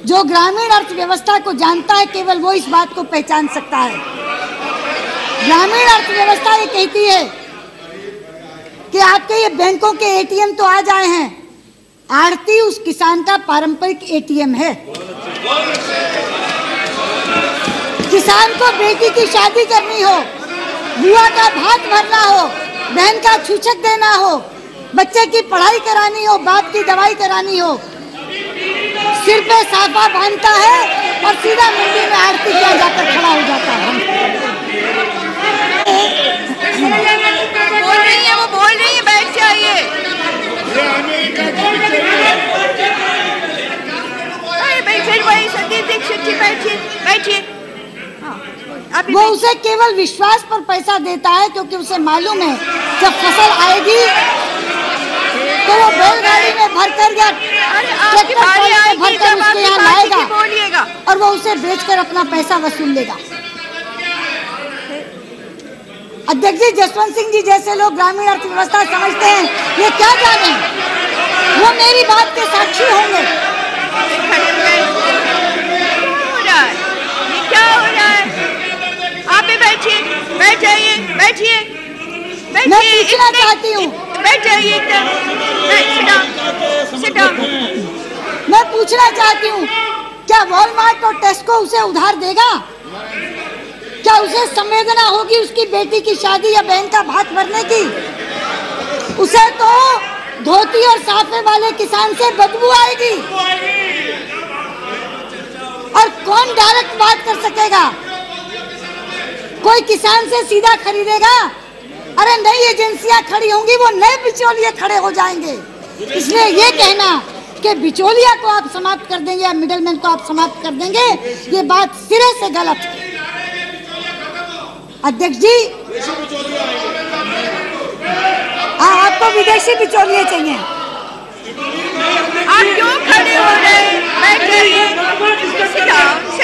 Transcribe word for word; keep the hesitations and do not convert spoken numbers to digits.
जो ग्रामीण अर्थव्यवस्था को जानता है केवल वो इस बात को पहचान सकता है। ग्रामीण अर्थव्यवस्था ये कहती है कि आपके ये बैंकों के एटीएम तो आ जाए हैं, आड़ती उस किसान का पारंपरिक एटीएम है। किसान को बेटी की शादी करनी हो, बुआ का भात भरना हो, बहन का छूछक देना हो, बच्चे की पढ़ाई करानी हो, बाप की दवाई करानी हो, सिर पे साफा बांधता है और सीधा मंडी में आरती किया जाकर खड़ा हो जाता है। बोल रही है, वो बोल रही है, बैठ जाइए। बैठिए भाई, संदीप दीक्षित जी बैठिए, बैठिए। वो उसे केवल विश्वास पर पैसा देता है क्योंकि उसे मालूम है जब फसल आएगी तो वो बैलगाड़ी में भरकर या ट्रैक्टर में भरकर उसके यहाँ लाएगा और वो उसे बेचकर अपना पैसा वसूल लेगा। अध्यक्ष जी, जसवंत सिंह जी जैसे लोग ग्रामीण अर्थव्यवस्था समझते हैं, ये क्या जाने, वो मेरी बात के साक्षी होंगे। ये क्या हो रहा है? आप भी बैठिए, बैठ जाइए, बैठिए, मैं पूछना चाहती हूँ, बैठ जाइए एकदम, सिट डाउन। मैं पूछना चाहती हूँ, क्या वॉलमार्ट और टेस्को उसे उधार देगा? क्या उसे संवेदना होगी उसकी बेटी की शादी या बहन का भात भरने की? उसे तो धोती और साफे वाले किसान से बदबू आएगी। और कौन डायरेक्ट बात कर सकेगा? कोई किसान से सीधा खरीदेगा? अरे नई एजेंसियां खड़ी होंगी, वो नए बिचौलिए खड़े हो जाएंगे। इसलिए ये कहना कि बिचौलिया को आप समाप्त कर देंगे या मिडलमैन को आप समाप्त कर देंगे, ये बात सिरे से गलत है। अध्यक्ष जी, हाँ, आपको विदेशी बिचौलिए चाहिए। आप क्यों खड़े हो रहे हैं? बैठ जाइए।